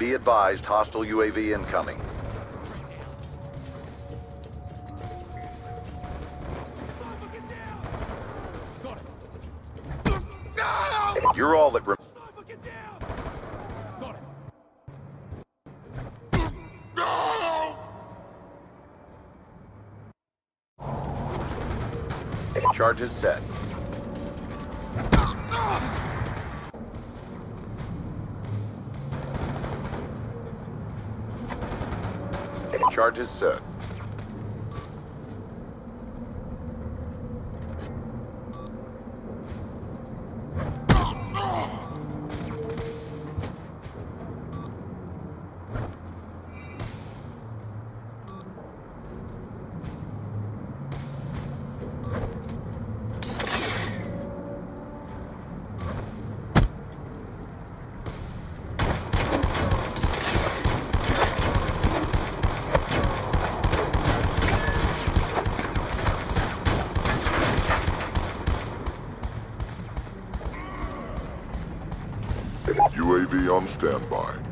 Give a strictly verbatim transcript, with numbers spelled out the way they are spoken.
Be advised, hostile U A V incoming. You're all that... Re Charges set. Charges set. U A V on standby.